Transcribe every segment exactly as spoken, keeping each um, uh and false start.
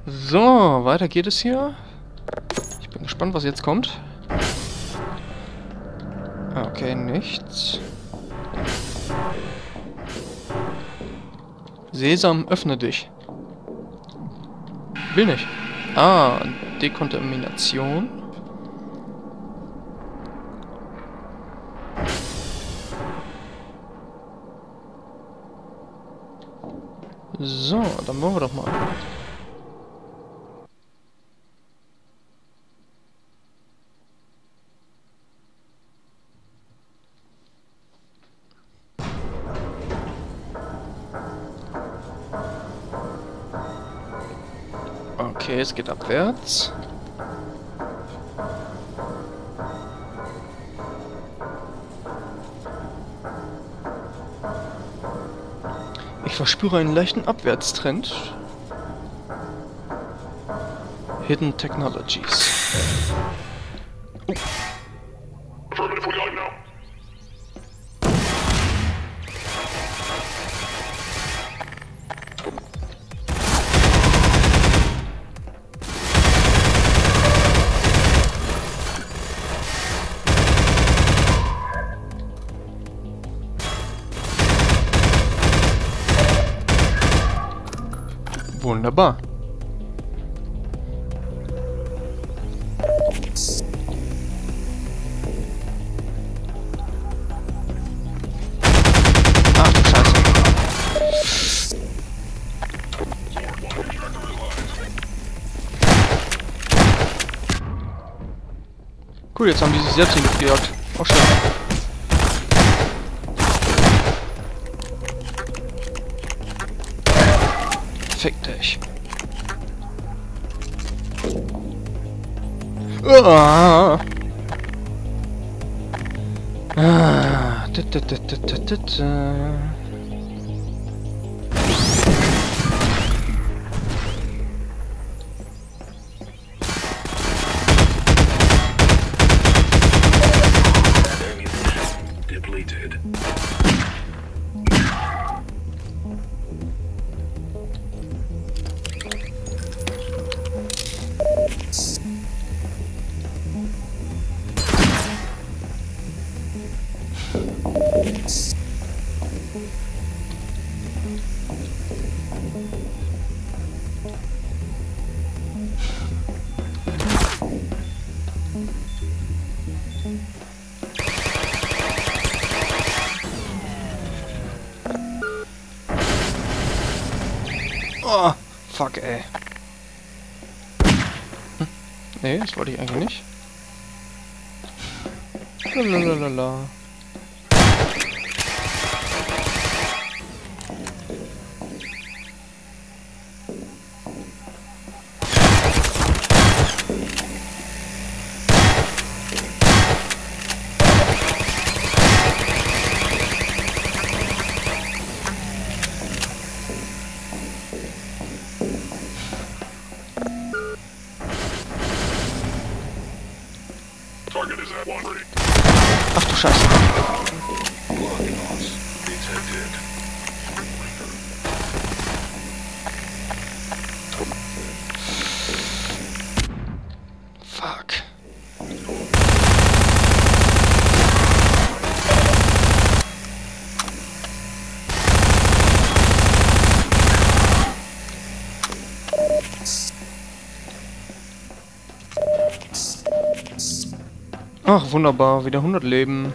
So, weiter geht es hier. Ich bin gespannt, was jetzt kommt. Okay, nichts. Sesam, öffne dich. Will nicht. Ah, Dekontamination. So, dann wollen wir doch mal. Okay, es geht abwärts. Ich verspüre einen leichten Abwärtstrend. Hidden Technologies. Oh. Wunderbar. Ach du Scheiße. Cool, jetzt haben die sich selbst in die Luft gejagt. Auch schön. Fick dich. Ah. Ah. Dit, dit, dit, dit, dit, dit. Oh, fuck, ey. Hm? Nee, das wollte ich eigentlich nicht. Lalalala. Ach du Scheiße. Fuck. Ach, wunderbar. Wieder hundert Leben.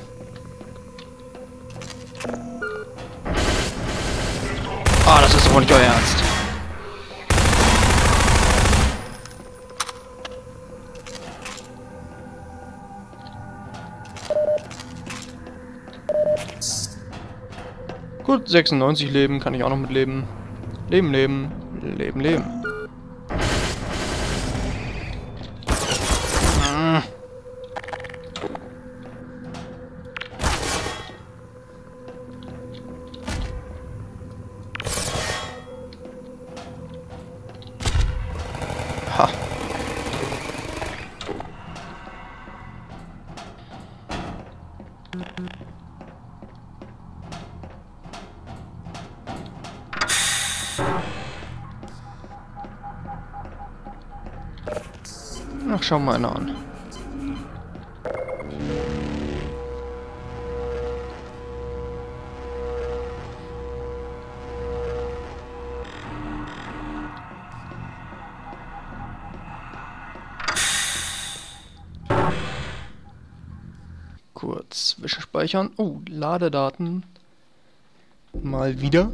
Ah, das ist doch nicht euer Ernst. Gut, sechsundneunzig Leben kann ich auch noch mit leben. Leben, leben, leben, leben. Hm. Ha. Ach, schau mal einer an. Kurz zwischenspeichern. Oh, Ladedaten. Mal wieder.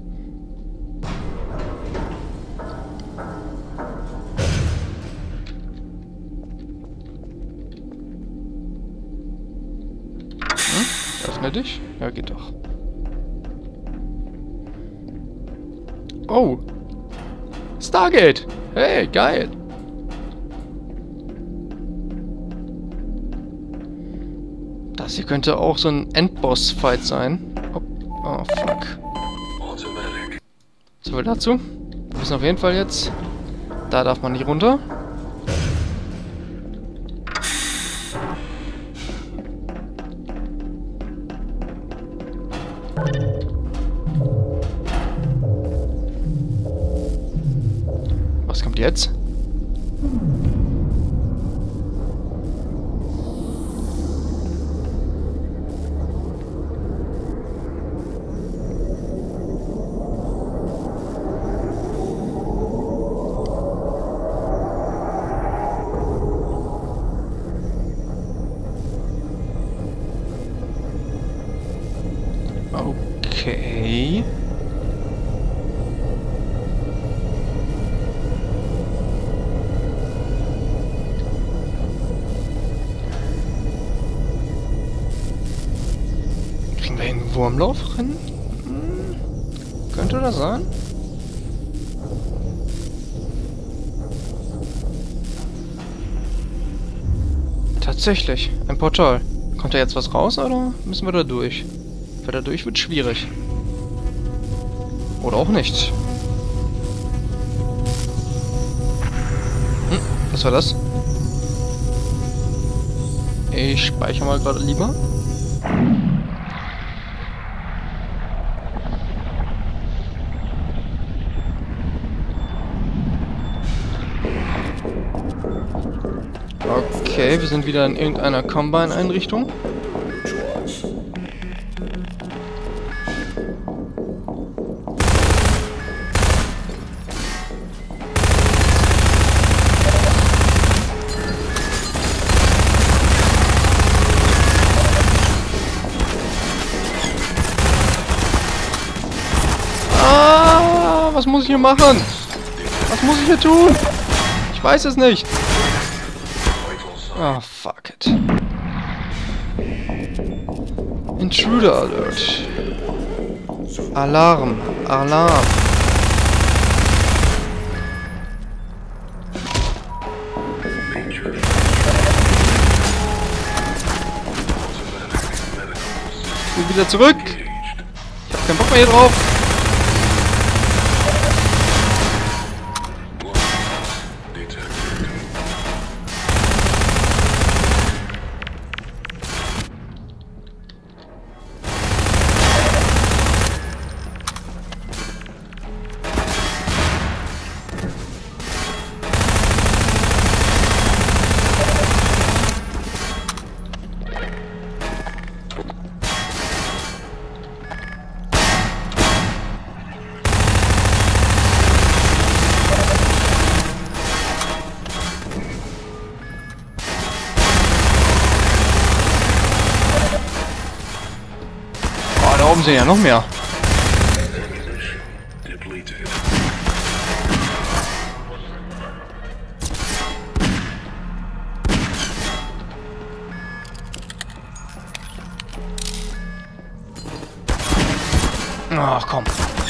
Hm? Öffne dich? Ja, geht doch. Oh! Stargate! Hey, geil! Das hier könnte auch so ein Endboss-Fight sein. Oh, oh fuck. So viel dazu. Wir wissen auf jeden Fall jetzt, da darf man nicht runter. Was kommt jetzt? Okay. Kriegen wir einen Wurmlauf rein? Hm. Könnte das sein? Tatsächlich, ein Portal. Kommt da jetzt was raus oder müssen wir da durch? Weil da durch wird schwierig. Oder auch nicht. Hm, was war das? Ich speichere mal gerade lieber. Okay, wir sind wieder in irgendeiner Combine-Einrichtung. Ah, was muss ich hier machen? Was muss ich hier tun? Ich weiß es nicht. Ah, fuck it. Intruder Alert. Alarm. Alarm. Ich will wieder zurück. Ich hab keinen Bock mehr hier drauf. Da oben sind ja noch mehr. Ach komm.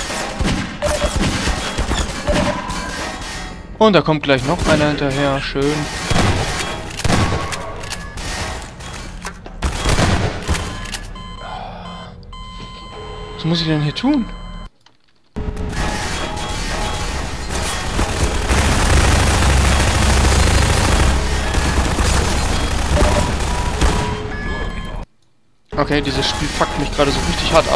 Und da kommt gleich noch einer hinterher. Schön. Was muss ich denn hier tun? Okay, dieses Spiel fuckt mich gerade so richtig hart ab.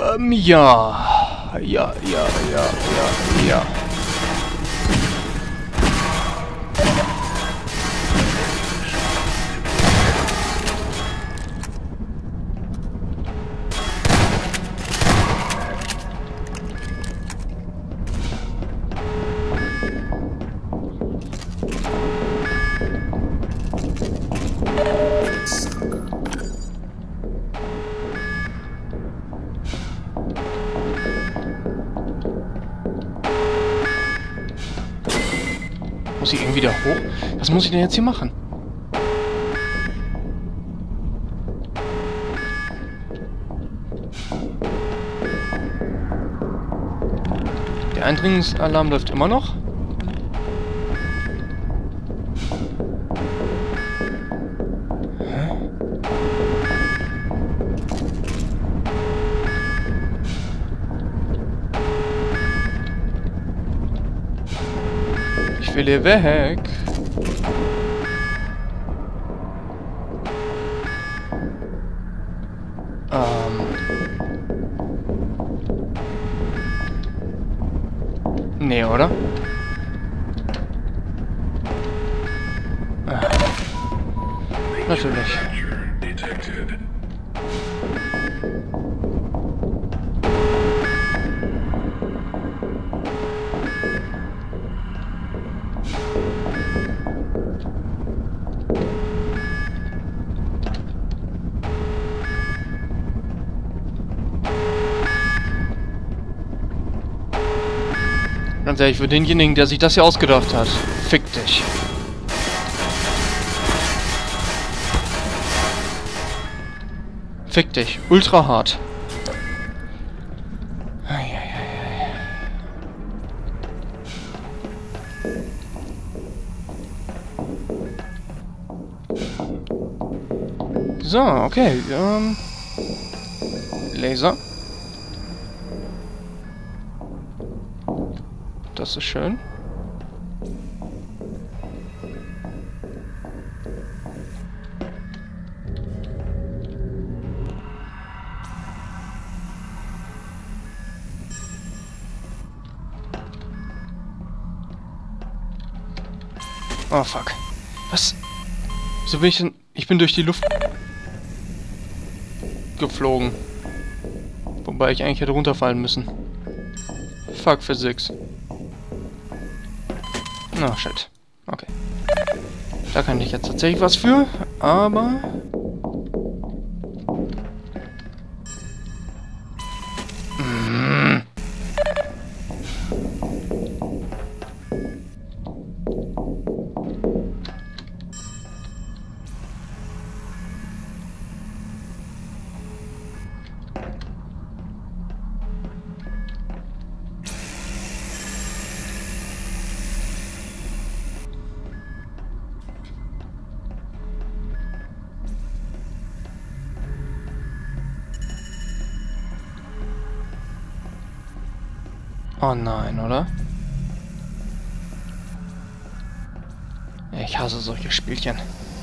Ähm, ja. Ja, ja, ja, ja, ja. Muss ich irgendwie da hoch? Was muss ich denn jetzt hier machen? Der Eindringensalarm läuft immer noch. Ich will hier weg. Ähm. Nee, oder? Ah. Natürlich. Ganz ehrlich, für denjenigen, der sich das hier ausgedacht hat. Fick dich. Fick dich. Ultra hart. So, okay. Ähm, Laser. Das ist schön. Oh fuck. Was? Wieso bin ich denn... Ich bin durch die Luft geflogen. Wobei ich eigentlich hätte runterfallen müssen. Fuck Physics. Na, oh, shit. Okay. Da kann ich jetzt tatsächlich was für, aber... Mm. Oh nein, oder? Ich hasse solche Spielchen.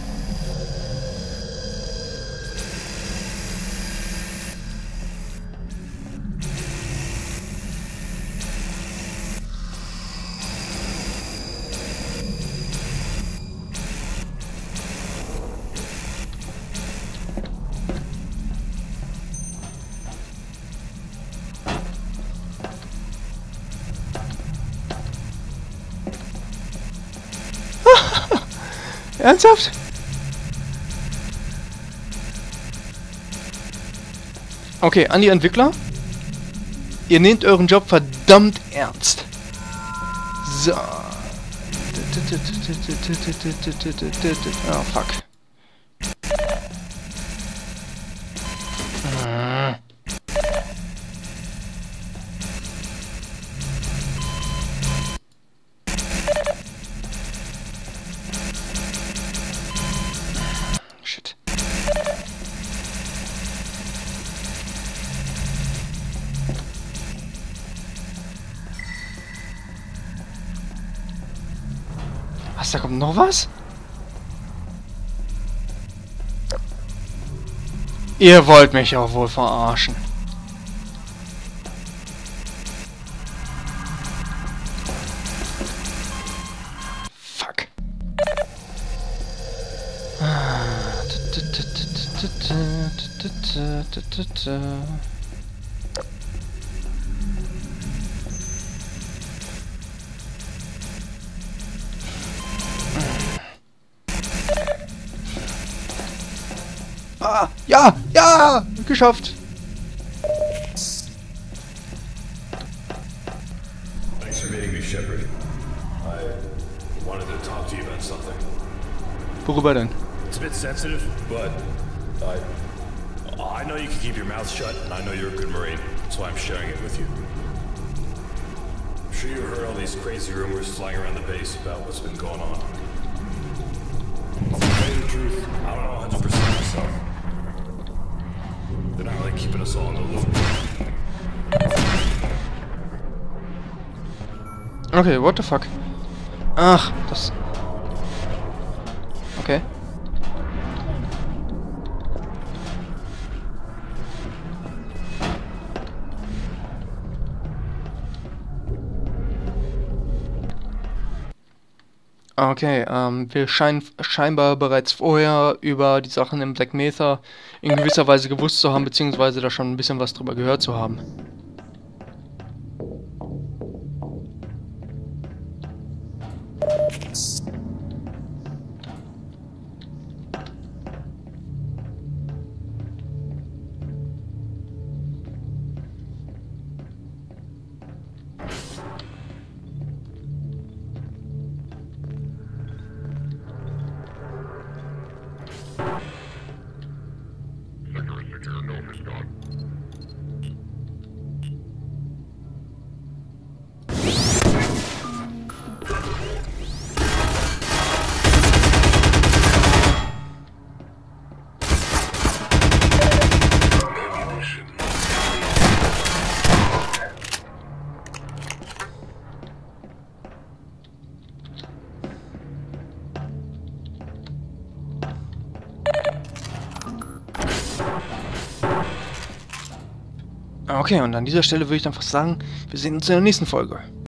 Ernsthaft? Okay, an die Entwickler. Ihr nehmt euren Job verdammt ernst. So. Oh, fuck. Shit. Was, da kommt noch was? Ihr wollt mich auch wohl verarschen. Ah, ja, ja, geschafft. Thanks for meeting me, Shepard. I wanted to talk to you about something. Worüber denn? It's a bit sensitive, but I I know you can keep your mouth shut, and I know you're a good Marine, so I'm sharing it with you. I'm sure you heard all these crazy rumors flying around the base about what's been going on. To tell you the truth, I don't know one hundred percent myself. They're not really keeping us all in the loop. Okay, what the fuck? Ach, das... Okay. Okay, ähm, wir scheinen scheinbar bereits vorher über die Sachen im Black Mesa in gewisser Weise gewusst zu haben, beziehungsweise da schon ein bisschen was drüber gehört zu haben. Okay, und an dieser Stelle würde ich dann fast sagen, wir sehen uns in der nächsten Folge.